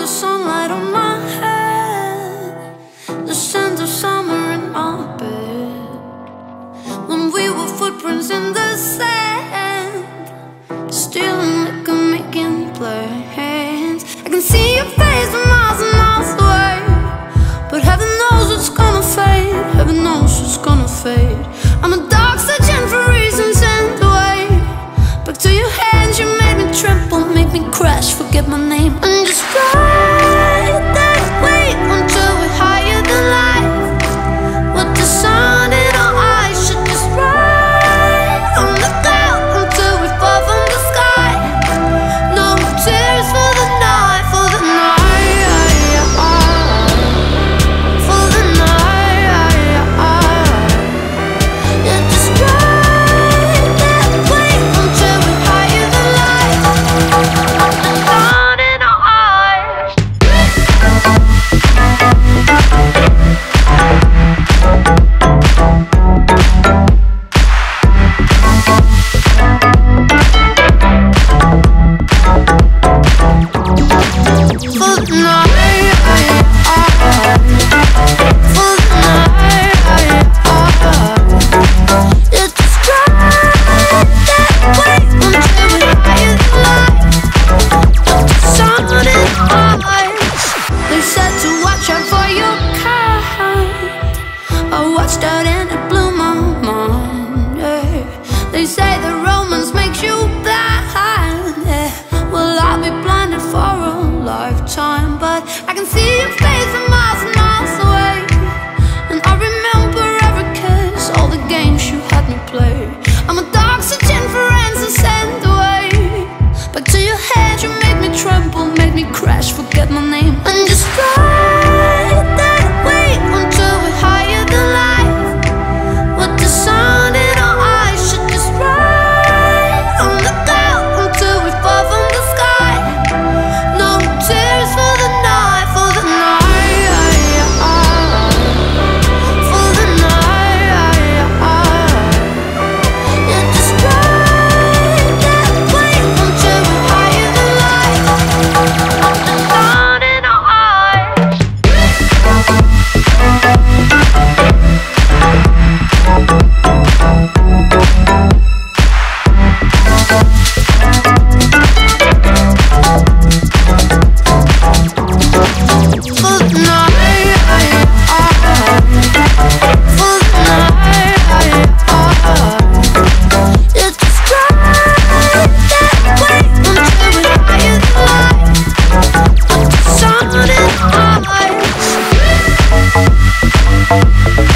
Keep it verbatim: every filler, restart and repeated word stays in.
the sunlight on my head, the scent of summer in my bed. When we were footprints in the sand, stealing liquor, making plans. I can see your face from miles and miles away, but heaven knows it's gonna fade. Heaven knows it's gonna fade. I'm a dog searching for reasons and away. Back to your hands, you made me tremble, make me crash, forget my name, and just ride that wave until we're higher than life. With the sun in our eyes, should just ride on the cloud until we fall from the sky. No tears for the night, for the night, for the night. Yeah, just ride that wave until we're higher than life. The sun in our eyes. For the night, for the night. Yeah, just ride that wave until we're higher than life. The sun in our eyes. They said to watch out for your kind. I watched out and it blew my mind, yeah. They say the romance makes you blind, yeah. Well, I'll be blinded for a lifetime, but I can see your face from miles and miles away. And I remember every kiss, all the games you had me play. I'm a dog searching for answers and away. Back to your head, you made me tremble, made me crash, forget my name, and just ride that wave until we're higher than life. With the sun in our eyes, should just ride on the cloud until we fall from the sky. No tears for the night, for the night, for the night. Yeah, just ride that wave until we're higher than life. The sun in our eyes. For the night, for the night. Yeah, just ride that wave until we're higher than life. With the sun in our eyes.